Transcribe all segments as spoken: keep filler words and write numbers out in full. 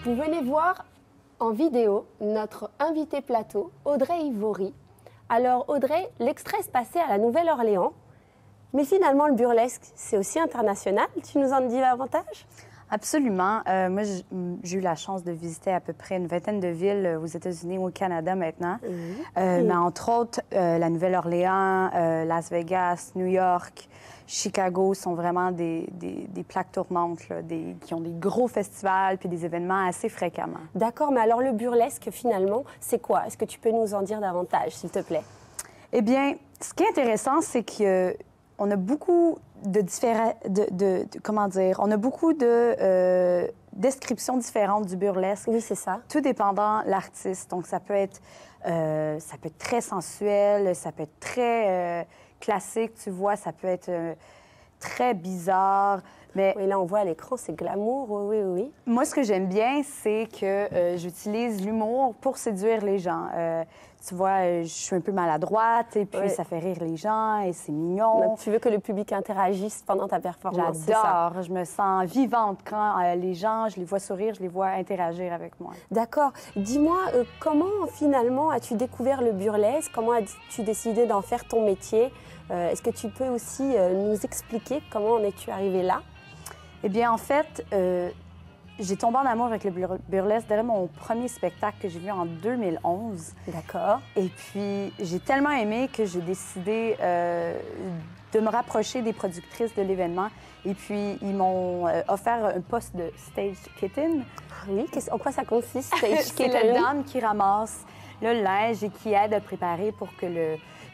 Vous venez voir en vidéo notre invité plateau, Audrey Ivory. Alors Audrey, l'extrait se passait à la Nouvelle-Orléans, mais finalement le burlesque, c'est aussi international. Tu nous en dis davantage? Absolument. Euh, moi, j'ai eu la chance de visiter à peu près une vingtaine de villes aux États-Unis ou au Canada maintenant. Mmh. Euh, mmh. Mais entre autres, euh, la Nouvelle-Orléans, euh, Las Vegas, New York, Chicago sont vraiment des, des, des plaques tournantes là, des, qui ont des gros festivals puis des événements assez fréquemment. D'accord, mais alors le burlesque, finalement, c'est quoi? Est-ce que tu peux nous en dire davantage, s'il te plaît? Eh bien, ce qui est intéressant, c'est que on a beaucoup de différents... De, de, de, comment dire? On a beaucoup de euh, descriptions différentes du burlesque. Oui, c'est ça. Tout dépendant l'artiste. Donc, ça peut être... Euh, ça peut être très sensuel, ça peut être très euh, classique, tu vois, ça peut être euh, très bizarre. Mais oui, là, on voit à l'écran, c'est glamour, oui, oui, oui. Moi, ce que j'aime bien, c'est que euh, j'utilise l'humour pour séduire les gens. Euh, tu vois, je suis un peu maladroite et puis oui. ça fait rire les gens et c'est mignon. Donc, tu veux que le public interagisse pendant ta performance, c'est ça? J'adore. Je me sens vivante quand euh, les gens, je les vois sourire, je les vois interagir avec moi. D'accord. Dis-moi, euh, comment finalement as-tu découvert le burlesque? Comment as-tu décidé d'en faire ton métier? Euh, Est-ce que tu peux aussi euh, nous expliquer comment en es-tu arrivée là? Eh bien, en fait, euh, j'ai tombé en amour avec le bur burlesque dès mon premier spectacle que j'ai vu en deux mille onze. D'accord. Et puis, j'ai tellement aimé que j'ai décidé euh, de me rapprocher des productrices de l'événement. Et puis, ils m'ont euh, offert un poste de stage kitten. Oui, en quoi ça consiste, stage kitten? C'est la dame qui ramasse le linge et qui aide à préparer pour que le,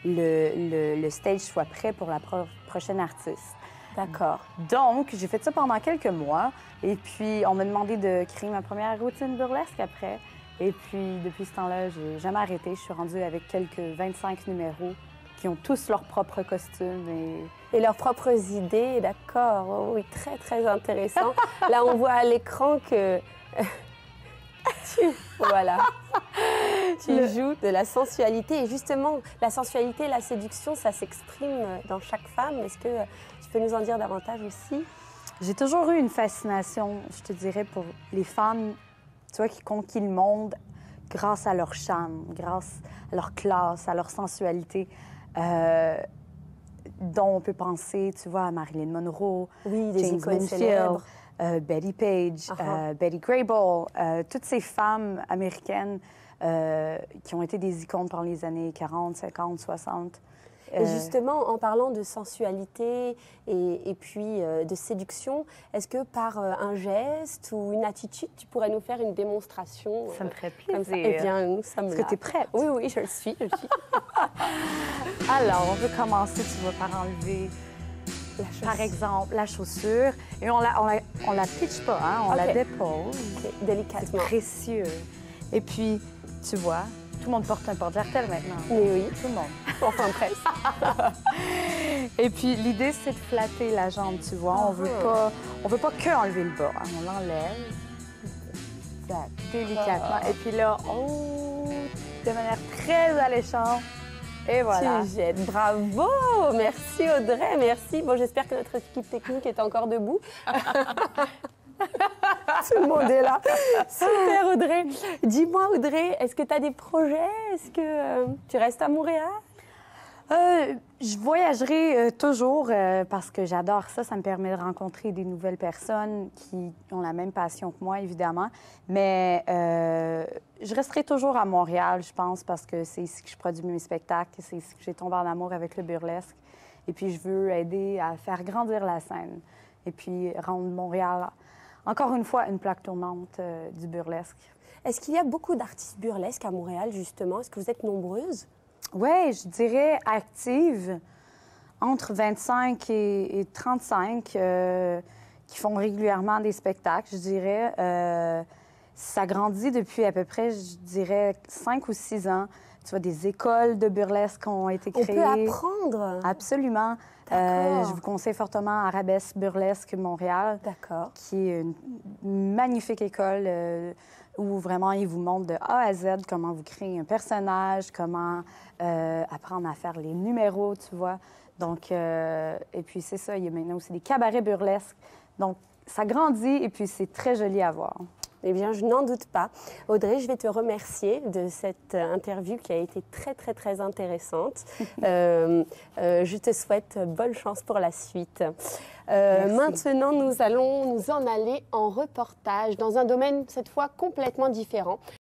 le, le, le stage soit prêt pour la pro prochaine artiste. D'accord. Donc, j'ai fait ça pendant quelques mois. Et puis, on m'a demandé de créer ma première routine burlesque après. Et puis, depuis ce temps-là, j'ai jamais arrêté. Je suis rendue avec quelques vingt-cinq numéros qui ont tous leurs propres costumes et... Et leurs propres idées, d'accord. Oh, oui, très, très intéressant. Là, on voit à l'écran que... tu... Voilà. Tu Le... joues de la sensualité. Et justement, la sensualité et la séduction, ça s'exprime dans chaque femme. Est-ce que tu peux nous en dire davantage aussi? J'ai toujours eu une fascination, je te dirais, pour les femmes, tu vois, qui conquillent le monde grâce à leur charme, grâce à leur classe, à leur sensualité, euh, dont on peut penser, tu vois, à Marilyn Monroe, oui, des James Winfield, euh, Betty Page, uh-huh. euh, Betty Grable, euh, toutes ces femmes américaines euh, qui ont été des icônes pendant les années quarante, cinquante, soixante. Et justement, en parlant de sensualité et, et puis euh, de séduction, est-ce que par euh, un geste ou une attitude, tu pourrais nous faire une démonstration? Ça me ferait plaisir. Eh bien, nous sommes là. Est-ce que tu es prête? Oui, oui, je le suis. Je le suis. Alors, on peut commencer, tu vas par enlever, la par exemple, la chaussure. Et on la, on la, on la pitch pas, hein? On okay. la dépose. Okay. Délicatement. C'est précieux. Et puis, tu vois, tout le monde porte un porte-jartel maintenant. Oui, oui. Tout le monde. Enfin, presque. Et puis, l'idée, c'est de flatter la jambe, tu vois. On veut pas, on veut pas que enlever le bas. Hein. On l'enlève. Délicatement. Et puis là, oh, de manière très alléchante. Et voilà. Tu jettes. Bravo! Merci, Audrey. Merci. Bon, j'espère que notre équipe technique est encore debout. Tout le monde est là. Super, Audrey. Dis-moi, Audrey, est-ce que tu as des projets? Est-ce que euh, tu restes à Montréal? Euh, je voyagerai euh, toujours euh, parce que j'adore ça. Ça me permet de rencontrer des nouvelles personnes qui ont la même passion que moi, évidemment. Mais euh, je resterai toujours à Montréal, je pense, parce que c'est ici que je produis mes spectacles. C'est ici que j'ai tombé en amour avec le burlesque. Et puis, je veux aider à faire grandir la scène. Et puis, rendre Montréal, encore une fois, une plaque tournante euh, du burlesque. Est-ce qu'il y a beaucoup d'artistes burlesques à Montréal, justement? Est-ce que vous êtes nombreuses? Oui, je dirais active, entre vingt-cinq et, et trente-cinq, euh, qui font régulièrement des spectacles, je dirais. Euh, ça grandit depuis à peu près, je dirais, cinq ou six ans. Tu vois, des écoles de burlesque ont été créées. On peut apprendre? Absolument. Euh, je vous conseille fortement Arabesque Burlesque Montréal, qui est une magnifique école euh, où vraiment ils vous montrent de A à Z comment vous créez un personnage, comment euh, apprendre à faire les numéros, tu vois. Donc, euh, et puis c'est ça, il y a maintenant aussi des cabarets burlesques. Donc, ça grandit et puis c'est très joli à voir. Eh bien, je n'en doute pas. Audrey, je vais te remercier de cette interview qui a été très, très, très intéressante. euh, euh, je te souhaite bonne chance pour la suite. Euh, maintenant, nous allons nous en aller en reportage dans un domaine, cette fois, complètement différent.